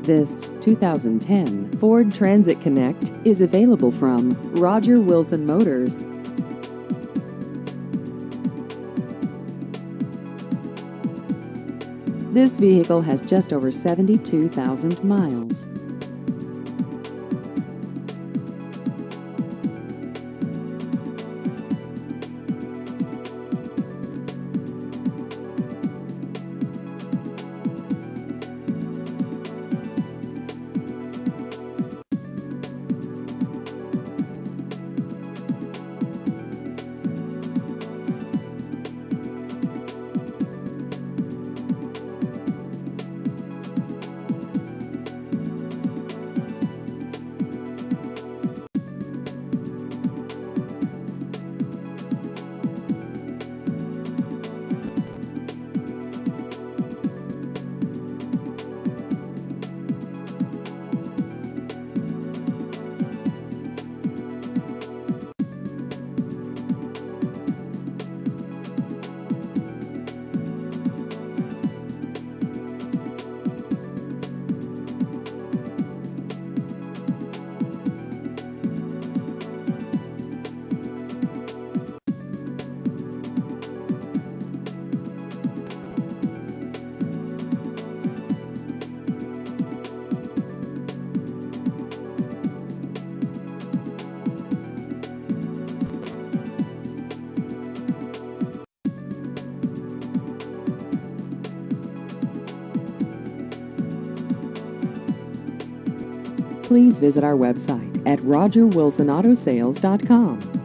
This 2010 Ford Transit Connect is available from Roger Wilson Motors. This vehicle has just over 72,000 miles. Please visit our website at rogerwilsonautosales.com.